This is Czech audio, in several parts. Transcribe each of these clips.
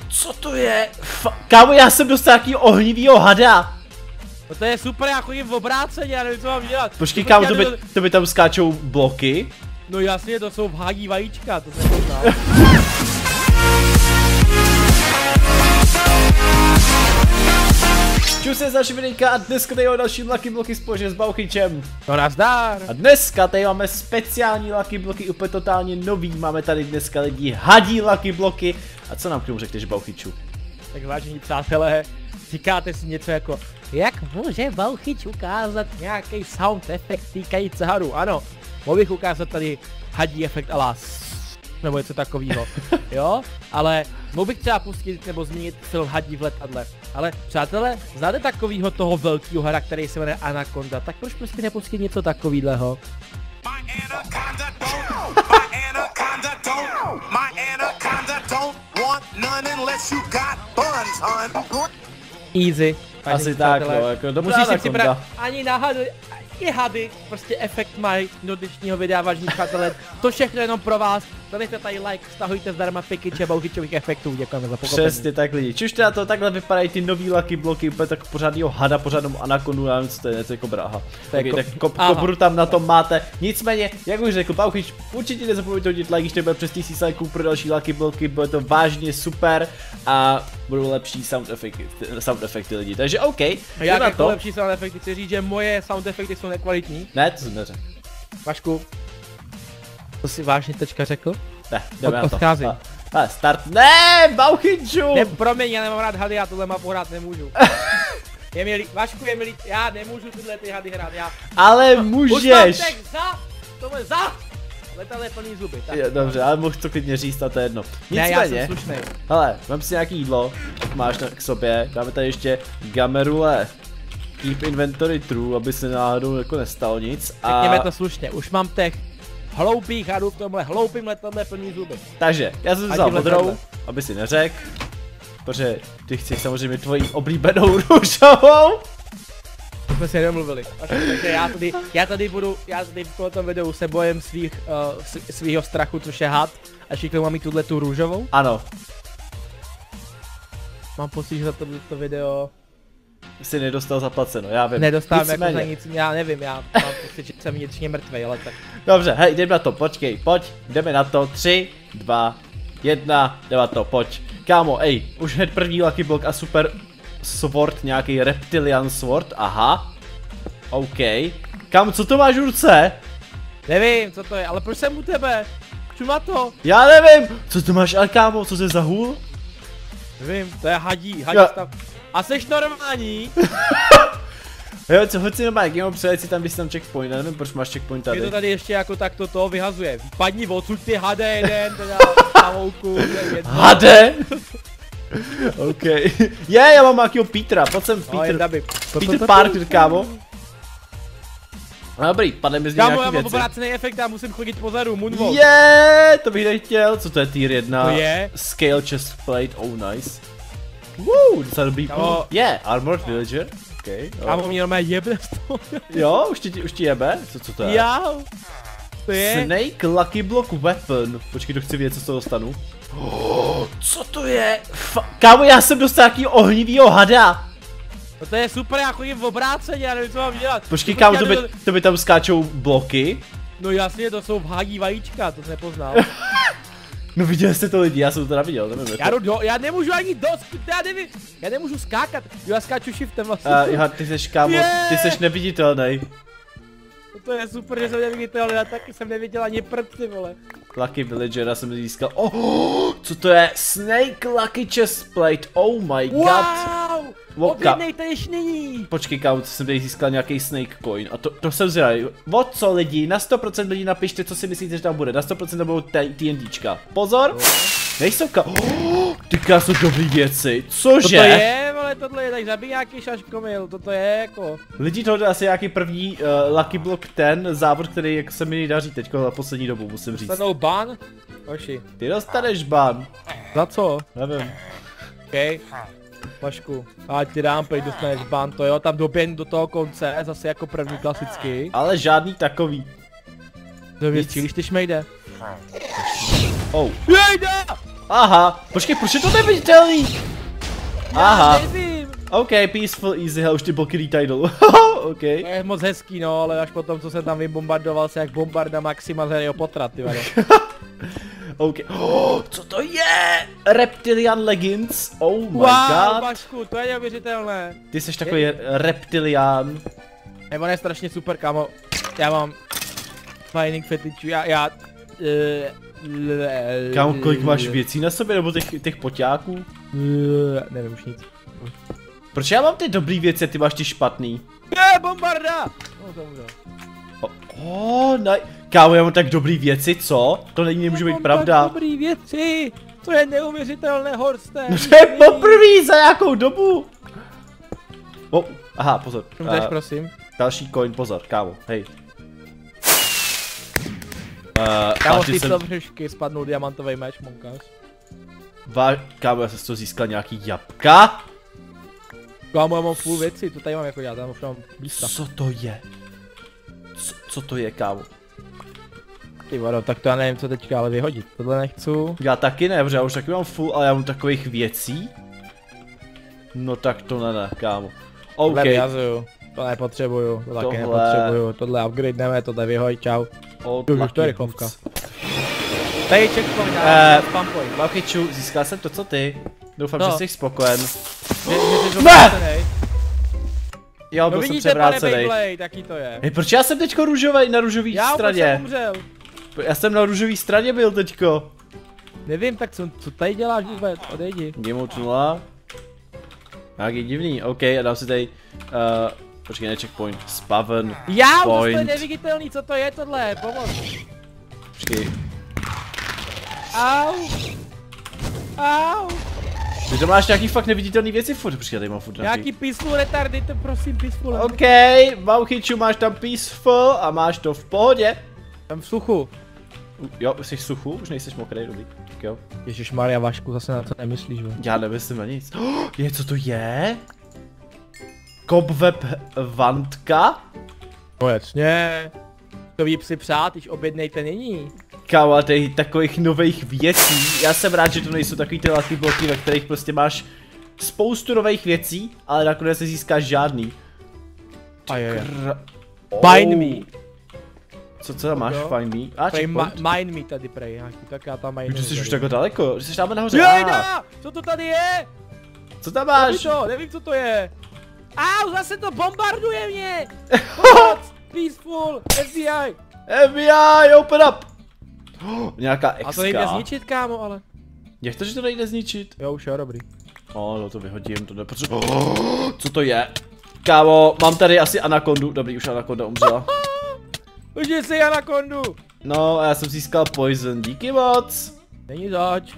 Co to je? Kámo, já jsem dostal nějaký ohnivýho hada. No to je super, já chodím v obráceně, já nevím, co mám dělat. Počkej, kámo, to by tam skáčou bloky? No jasně, to jsou vhádí vajíčka, to jsem poznal. Čus se další videjka a dneska tady máme další Lucky Bloky společně s Bauchyčem. No nazdar. A dneska tady máme speciální Lucky Bloky, úplně totálně nový. Máme tady dneska lidi hadí Lucky Bloky. A co nám k tomu řekneš, Bauchyču? Tak vážení přátelé, říkáte si něco jako, jak může Bauchyč ukázat nějaký sound efekt týkající hadu? Ano, mohl bych ukázat tady hadí efekt ala nebo něco takového, jo? Ale mohl bych třeba pustit nebo zmínit film Hadí v letadle. Ale přátelé, znáte takovýho toho velkýho hada, který se jmenuje Anaconda, tak proč prostě nepustit něco takovýhleho? Easy. Asi tak, no, jako dobrá Musíš si Anaconda. připravit ani na hady, i hady, prostě efekt mají do dnešního videa, vážení přátelé. To všechno jenom pro vás. Dejte tady like, stahujte zdarma pikyče Bauchyčových efektů, děkujeme za pochopení. Přesně tak lidi, čiž teda to takhle vypadají ty nový Lucky Bloky, úplně tak pořádnýho hada, pořádnou Anacondu, já nevím co to je, něco jako bráha. Okay, tak kobru tam na tom máte, nicméně, jak už řekl Bauchyč, určitě nezapomeňte hodit like, když to bude přes 1000 lajků pro další Lucky Bloky, bude to vážně super a budou lepší sound efekty lidi, takže OK, jak jako lepší sound efekty, chci říct, že moje sound efekty jsou nekvalitní? Ne, to jsem neřekl. Vašku, to si vážně teďka řekl? Ne, jdeme na to. Odcházím. Start. Ne, Bauchyču! Ne, promiň, já nemám rád hady, já tohle mám pohrát nemůžu. Je mi Vašku, je mi líp, já nemůžu tyhle ty hady hrát, já. Ale můžeš! Už mám text za! Letadlo je plný zuby, tak. Je, dobře, ale mohl to klidně říct a to je jedno. Nicméně, ne, já jsem slušnej. Hele, vem si nějaký jídlo, máš k sobě, dáme tady ještě gamerule. Keep inventory true, aby se náhodou jako nestalo nic a... Řekněme to slušně, už mám těch hloupých hadů v tomhle hloupým letadle plný zuby. Takže, já jsem vzal modrou, aby si neřekl, protože ty chceš samozřejmě tvoji oblíbenou růžovou. To jsme si nedomluvili. Takže já tady v tomto videu se bojím svýho strachu, což je had, a všichni mám mít tuhle tu růžovou. Ano. Mám pocit, že za to video... Jsi nedostal zaplaceno, já vím. Nedostávám jako za nic, já nevím, já mám pocit, že jsem vnitřně mrtvej, ale tak. Dobře, hej, jdeme na to, počkej, pojď, jdeme na to, 3, 2, 1, jdeme na to, pojď. Kámo, ej, už hned první Lucky Block a super sword, nějaký reptilian sword, aha. OK. Kámo, co to máš v ruce? Nevím, co to je, ale proč jsem u tebe? Čuma to? Já nevím, co to máš, ale kámo, co to je za hůl? Nevím, to je hadí stav. A seš normální? Jo, co, hoď si normálně, jenom přejet si tam, když tam checkpoint, nevím proč máš checkpoint tady. Je to tady ještě jako takto to vyhazuje. Padni odsud ty hade jeden, teda na houku. Hade? OK. Já mám nějakýho Petra, pojď sem Peter Parker, kámo. No dobrý, padne mi z něj nějaký věci. Kámo, já mám obrácený efekt, já musím chodit pozadu, moonwalk. To bych nechtěl, co to je tier 1? To je? Scale chest plate, oh nice. Woo, docela dobrý. Armored villager, OK. Kámo, mě normálně jebe z toho. Jo, už ti jebe? Co to je? Já. To je? Snake Lucky Block weapon. Počkej, to chci vědět, co z toho dostanu. Co to je? Kámo, já jsem dostal nějaký ohnivýho hada. No to je super, já chodím v obráceně, já nevím, co mám dělat. Počkej, kámo, to by tam skáčou bloky? No jasně, to jsou vhádí vajíčka, to jsem nepoznal. No viděli jste to lidi, já jsem to neviděl, nevím. Já nemůžu ani já nevím, já nemůžu skákat, já skáču shiftem vlastně. Ty seš, kámo, ty seš neviditelný. No to je super, že jsem neviditelný, já taky jsem neviděl ani prd, ty vole. Lucky Villagera jsem získal, co to je? Snake Lucky Chest Plate, oh my god. Wow, objednejte již nyní. Počkej, kámo, jsem tady získal nějaký Snake Coin a to jsem zvědavý. O co lidi, na 100% lidí napište, co si myslíte, že tam bude, na 100% to budou TNTčka. Pozor, nejsou ty krásou dobrý věci, cože? To je, vole, tohle je tak zabijáky šaškomil, toto je jako. Lidi, tohle asi nějaký první Lucky Block ten závod, který jako se mi nejdaří teďko na poslední dobu, musím říct. Dostanou ban? Hoši. Ty dostaneš ban. Za co? Nevím. OK. Vašku, ať ti dám, prej dostaneš ban, to jo, tam doběhnu do toho konce, zase jako první klasický. Ale žádný takový. Dobře, střílíš ty šmejde. Oh. Jejda! Aha, počkej, proč je to neviditelný? Aha. Já nevím. OK, peaceful, easy, už ty bloky lítají dolů. OK. To je moc hezký, no, ale až potom, co jsem tam vybombardoval se jak bombarda Maxima z Harryho Pottera, ty vado. OK. Oh, co to je? Reptilian leggings? Oh my god. Vašku, to je neuvěřitelné. Ty jsi takový reptilian. On je strašně super, kámo. Já mám finding fetichu, Kámo, kolik máš věcí na sobě, nebo těch poťáků? Nevím už nic. Proč já mám ty dobrý věci a ty máš ty špatný? Bombarda! No to můžu. Kámo, já mám tak dobrý věci, co? To nemůže být pravda. Tak dobrý věci! To je neuvěřitelné, Horste! No to je poprvé za nějakou dobu! Aha, pozor. Můžeš, prosím. Další coin, pozor, kámo, hej. Kámo, ty hřešky spadnul diamantový meč, monkas. Kámo, já jsem z toho získal nějaký jabka. Kámo, já mám full věci, to tady mám jako dělat, já mám místa. Co to je? Co to je, kámo? Ty vado, tak to já nevím, co teďka ale vyhodit, tohle nechci. Já taky ne, protože já už taky mám full, ale já mám takových věcí. No tak to ne, kámo. OK. Tohle vyhazuju, to nepotřebuju, to taky nepotřebuju, tohle upgradeneme, tohle vyhoď, čau. Už to je rychlovka. Tady checkpoint, spam point. Valkyču, získal jsem to, co ty. Doufám, že jsi spokojen. Ne! Jo, byl jsem převrácenej. Beyblade, taký to je. Hej, proč já jsem teďko růžovej na růžový straně? Já umřel. Já jsem na růžový straně byl teďko. Nevím, tak co tady děláš vůbec, odejdi. Game 0. Nějaký divný, OK, a dám si tady, počkej, ne checkpoint, spaven, já, point. to je neviditelný, co to je tohle, pomoc. Počkej. Au. Au. Ty to máš nějaký fakt neviditelný věci furt, počkej, tady mám furt nějaký peaceful retardy, to prosím peaceful. OK, Valkyču, máš tam peaceful a máš to v pohodě. Jsem v suchu. Jo, jsi v suchu, už nejseš mokrý, dobrý. Tak jo. Ježišmarja, Vašku, zase na to nemyslíš, ve. Já nemyslím na nic. Co to je? Cobweb vantka? No jasně. To ví si přát, když objednejte nyní. Kámo, tady takových nových věcí. Já jsem rád, že to nejsou takový ty lucky bloky, ve kterých prostě máš spoustu nových věcí, ale nakonec nezískáš žádný. Find me. Co tam máš? Find me? Mine me tady prej, nějaký, tak já tam mine. Ty jsi už takhle daleko, že jsi tam nahoře. Jejda! Co to tady je? Co tam máš? Nevím, co to je. Au, zase to bombarduje mě! Pomoc! Peaceful! FBI! FBI, open up! Nějaká exka. A to nejde zničit, kámo, ale. Jak to, že to nejde zničit? Jo, už je dobrý. No to vyhodím, to nepotřebuji. Co to je? Kámo, mám tady asi anakondu. Dobrý, už anakonda umřela. Užij si anakondu! No, a já jsem získal poison, díky moc. Není zač.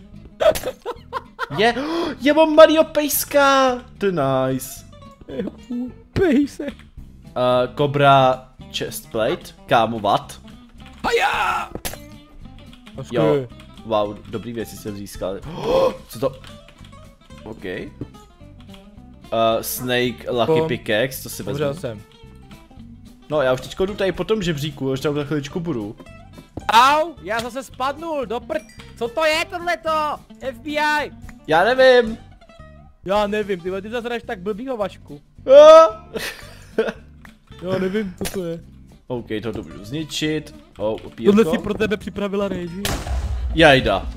Je mám Mario pejska. To je nice. Pejsek. Cobra chestplate. Kámo, what? Haja! Jo, wow, dobrý věci jsem získal. Co to? OK. Snake Lucky Pickaxe, to si vezmu. Jsem. No, já už teďko jdu tady po tom žebříku, už tam za chviličku budu. Au, já zase spadnul, do prd. Co to je tohleto? FBI! Já nevím. Já nevím, ty zase jdeš tak blbýho, Vašku. Já nevím, co to je. OK, to můžu zničit. Tohle si pro tebe připravila režii. Jajda.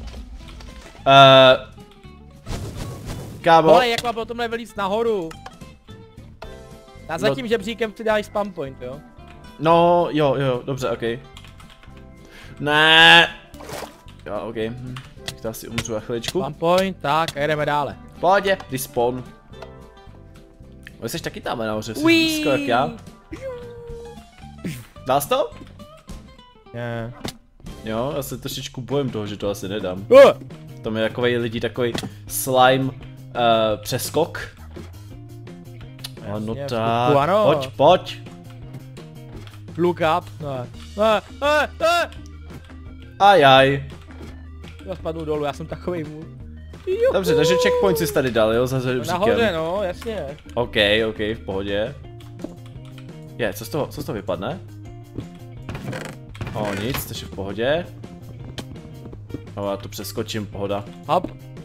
Kámo. Ale jak mám potom nevelíc nahoru. A za tím žebříkem ty dáš spam point, jo? No, jo, dobře, OK. Ne. Jo, OK. Tak to asi umřu na chviličku. Spam point, tak a jdeme dále. Pohodě, respawn. Jsi taky tam nahoře, jsi blízko jak já. Dá jsi to? Ne. Jo, já se trošičku bojím toho, že to asi nedám. Tam je takový slime přeskok. Ano tak, pojď. Look up. Ajaj. Já spadnu dolů, já jsem takovej můj. Dobře, takže checkpoint jsi tady dal, jo, za žebříkem. Nahoře, no, jasně. OK, v pohodě. Co z toho vypadne? Nic, to je v pohodě. No, já to přeskočím, pohoda. Hop.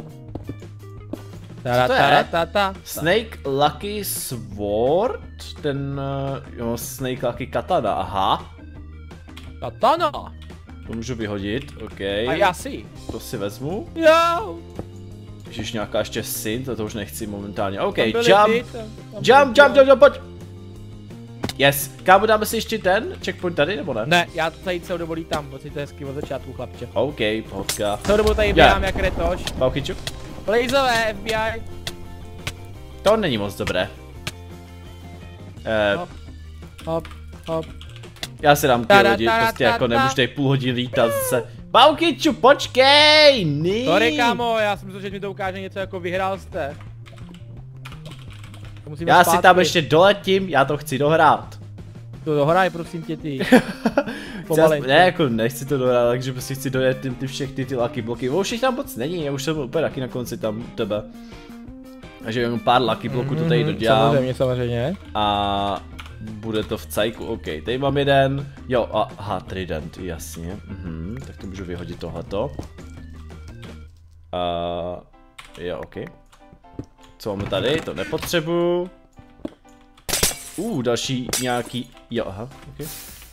Ta. Snake Lucky Sword? Ten, jo, Snake Lucky Katana, aha. Katana. To můžu vyhodit, OK. A já si. To si vezmu. Jo. Ježiš, nějaká ještě synth, to už nechci momentálně. OK, jump, pojď. Yes, kámo, dáme si ještě ten checkpoint tady, nebo ne? Ne, já tady celou dobu lítám, pocit to hezky od začátku, chlapče. OK, pohodka. Celou dobu tady běhám jak retoš. Bauchyču. Blazové, FBI. To není moc dobré. Hop, hop. Já si dám ty lidi, prostě jako nemůžu tady půl hodiny lítat se. Bauchyču, počkej! Sorry, kámo, já jsem myslel, že mi to ukáže něco jako vyhrál jste. Já si tam ještě doletím, já to chci dohrát. To dohraj, prosím tě, ty. Ne, jako nechci to dohrát, takže prostě chci dojet ty všechny ty lucky bloky. Už jich tam moc není, já už jsem úplně taky na konci tam u tebe. Takže jenom pár lucky bloků to tady dodělám. Samozřejmě. A bude to v cajku, OK. Tady mám jeden, jo, aha, trident, jasně. Tak to můžu vyhodit tohleto. Jo, OK. Co máme tady? To nepotřebuju. Další nějaký, jo, aha, OK.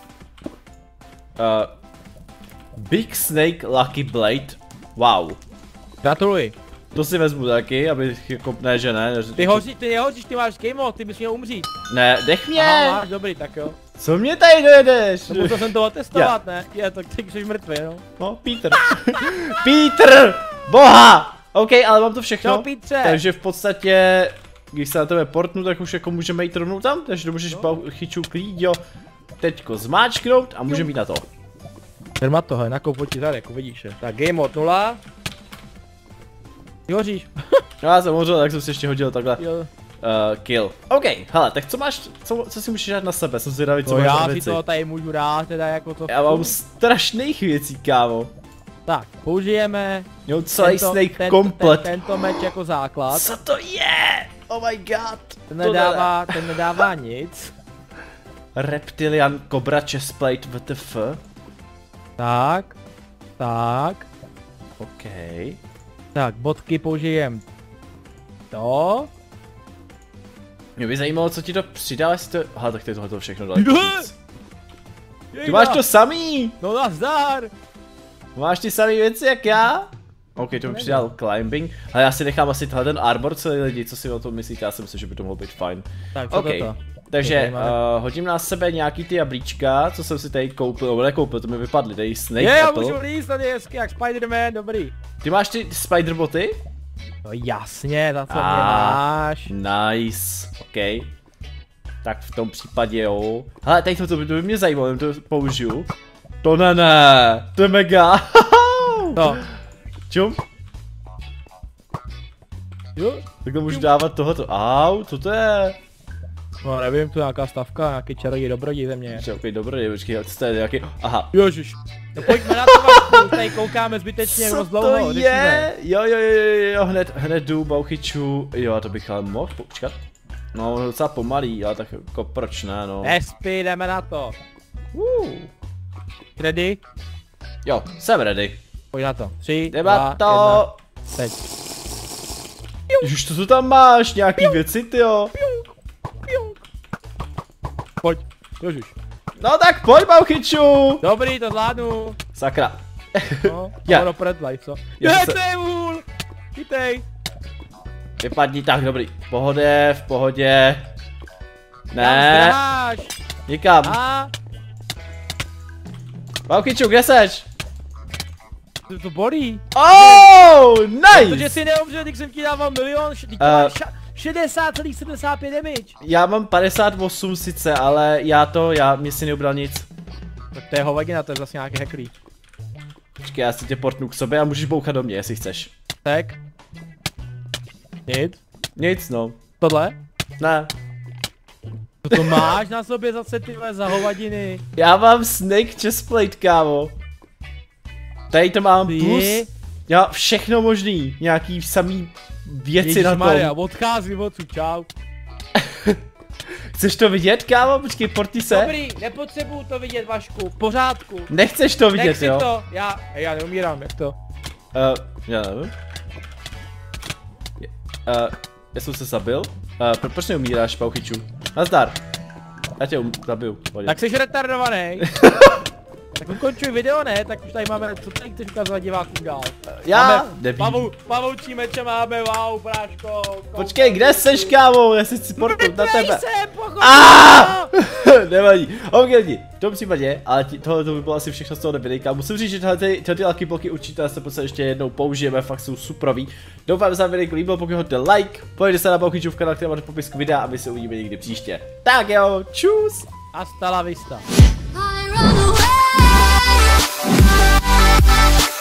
Big Snake Lucky Blade, wow. Gratuluji. To si vezmu taky, abych jako, ne, že ne. Ty nehodíš, ty máš game mode, ty bys měl umřít. Ne, dech mě. Aha, máš, dobrý, tak jo. Co mě tady dojedeš? No, musel jsem to otestovat, ne? Je, tak ty jsi mrtvý, no. No, Peter. Peter! Boha! OK, ale mám to všechno. No, Petře. Takže v podstatě, když se na tebe portnu, tak už jako můžeme jít rovnou tam, takže to můžeš Bauchyču klíďo teďko zmáčknout a můžeme jít na to. Firma toho je nakoupil ti tady, jako vidíš. Tak game mode 0. Ty hoříš. Já jsem hořil, tak jsem si ještě hodil takhle. Jo. Kill. OK, hele, tak co máš, co si můžeš dát na sebe, jsem zvědavý, co máš na věci. Já si toho tady můžu dát, teda jako to. Já mám strašných věcí, kámo. Tak, použijeme. Jo, celý Snake komplet. Tento meč jako základ. Co to je? Oh my god. Ten nedává nic. Reptilian Cobra Chestplate WTF. Tak. OK. Tak, bodky použijem. To. Mě by zajímalo, co ti to přidá, jestli to... Aha, tak ty tohle všechno dali. Ty máš to samý! No nazdar! Máš ty samý věci jak já? OK, to mi přidal climbing. Ale já si nechám asi ten armor celý lidi, co si o tom myslíte, já si myslím, že by to mohlo být fajn. Tak, co okay. Takže hodím na sebe nějaký ty jablíčka, co jsem si tady koupil, nebo nekoupil, to mi vypadly, tady Snake Apple. Já můžu líst tady hezky jak Spider-Man, dobrý. Ty máš ty Spider-boty? No jasně, za co mě máš. Nice, OK. Tak v tom případě jo. Hele, tady to by mě zajímalo, to použiju. To ne, to je mega. No. Čum? Jo? Tak to můžu dávat tohoto. Au, co to je? No nevím, tu nějaká stavka, nějaký čaroděj dobrodí ze mě. Počkej, dobrodí, počkej, co to je nějaký, aha. Ježiš. No pojďme na to, už tady koukáme zbytečně moc dlouho. Co to je? Jo, hned jdu, Bauchyču. Jo, to bych ale mohl počkat. No, docela pomalý, ale tak jako proč ne, no. Espy, jdeme na to. Ready? Jo, jsem ready. Pojď na to. 3, jdeme 2, to. 1. Teď. Ježiš, to tam máš, nějaký věci, tyjo. Pojď, ježiš. No tak pojď, Bauchyču. Dobrý, to zvládnu. Sakra. No, já. To predlaj, co? To je vůl. Chytej. Vypadni, tak dobrý. V pohodě. Ne. Nikam. Bauchyču, kde seš? To bolí. Oh, nice! Protože jsi neumřel, když jsem ti dával milion, 60,75 damage. Já mám 58 sice, ale mě si neubral nic. Tak to je hovadina, to je zase nějaký hacklí. Počkej, já si tě portnu k sobě a můžeš bouchat do mě, jestli chceš. Tak. Nic? Nic, no. Tohle? Ne. Co to máš na sobě zase tyhle za hovadiny? Já mám Snake Chestplate, kámo. Tady to mám plus. Já všechno možný, nějaký samý věci Ježiš na tom. Maria, odcházím odsud, čau. Chceš to vidět, kámo? Počkej, porti se. Dobrý, nepotřebuju to vidět, Vašku, v pořádku. Nechceš to vidět, Nech si jo? to, já neumírám, jak to? Já nevím. Já jsem se zabil. Proč neumíráš, Pauchyču? Nazdar. Já tě zabiju. Tak jsi retardovaný. Tak ukončuj video, ne? Tak už tady máme, co tady chceš ukazovat divákům dál? Já nevím. Pavoučí meče máme, wow, práško. Počkej, kde seš, kámo? Já si chci portnout na tebe. Nevadí. Ok, lidi, v tom případě, ale tohle by bylo asi všechno z toho videjka. Musím říct, že tyhle lucky bloky určitě se prostě ještě jednou použijeme, fakt jsou superový. Doufám, že se vám videjko líbilo, pokud hodíte like, pojďte se na Pauchyčův kanál, který máte v popisku videa a my se uvidíme někdy příště. Tak jo, čus! Hasta la vista. I run away.